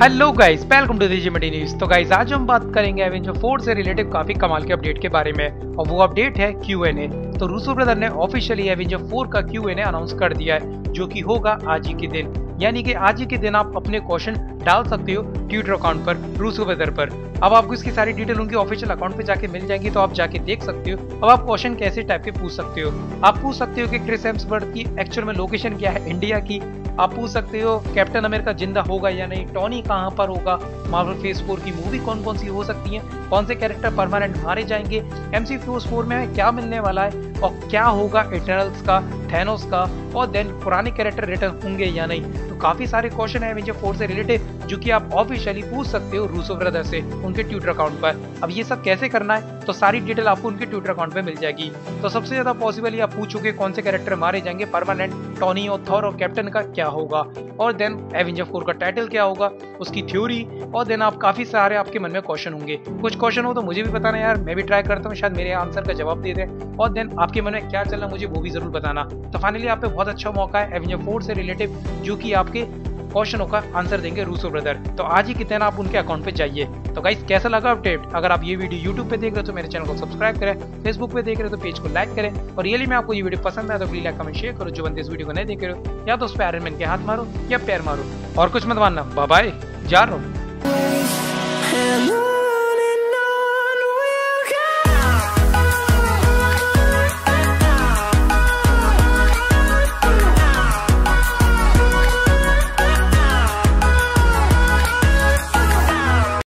Hello guys, welcome to दीजिए news. तो guys आज हम बात करेंगे एवेंजर 4 से रिलेटेड काफी कमाल के अपडेट के बारे में, और वो अपडेट है Q&A। तो रूसो ब्रदर ने ऑफिशियली एवेंजर 4 का Q&A अनाउंस कर दिया है, जो कि होगा आज ही के दिन। यानी कि आज ही के दिन आप अपने क्वेश्चन डाल सकते हो ट्विटर अकाउंट पर रूसो ब्रदर पर। अब आपको इसकी सारी डिटेल उनके ऑफिशियल अकाउंट पे जाके मिल जाएंगी, तो आप जाके देख सकते हो। अब आप क्वेश्चन कैसे टाइप के पूछ सकते हो। आप पूछ सकते हो कि क्रिस हेम्सवर्थ की एक्चुअल में लोकेशन क्या है इंडिया की। आप पूछ सकते हो कैप्टन अमेरिका जिंदा होगा या नहीं, टॉनी कहां पर होगा, मार्वल फेज 4 की मूवी कौन कौन सी हो सकती है, कौन से कैरेक्टर परमानेंट मारे जाएंगे, एमसी फेज 4 में क्या मिलने वाला है, और क्या होगा इटर्नल्स का, थैनोस का, और देन पुराने कैरेक्टर रिटर्न होंगे या नहीं। तो काफी सारे क्वेश्चन है एवेंजर 4 से रिलेटेड, जो कि आप ऑफिशियली पूछ सकते हो रूसो ब्रदर से उनके ट्विटर अकाउंट पर। अब ये सब कैसे करना है, तो सारी डिटेल आपको उनके ट्विटर अकाउंट पे मिल जाएगी। तो सबसे ज्यादा पॉसिबल आप पूछोगे कौन से कैरेक्टर मारे जाएंगे परमानेंट, टॉनी और थॉर और कैप्टन का क्या होगा, और देन एवेंजर 4 का टाइटल क्या होगा, उसकी थ्योरी, और देन आप काफी सारे आपके मन में क्वेश्चन होंगे। कुछ क्वेश्चन हो तो मुझे भी बताना यार, मैं भी ट्राई करता हूँ, शायद मेरे आंसर का जवाब दे दें। और देन आपके मन में क्या चल रहा है मुझे वो भी जरूर बताना। तो फाइनली आप पे बहुत अच्छा मौका है एवेंजर 4 से रिलेटेड, जो कि आपके क्वेश्चनों का आंसर देंगे रूसो ब्रदर। तो आज ही कितना आप उनके अकाउंट पे जाइए। तो गाइस कैसा लगा अपडेट? अगर आप ये वीडियो यूट्यूब पे देख रहे हो तो मेरे चैनल को सब्सक्राइब करें, फेसबुक पे देख रहे हो तो पेज को लाइक करें, और रियली में आपको ये वीडियो पसंद आया तो प्लीज लाइक कमेंट शेयर करो। जो बंदे इस वीडियो को नहीं देख रहे हो, या तो उस पे आयरन मैन के हाथ मारो या पैर मारो, और कुछ मत मानना। बाय बाय, जा रहा हूँ।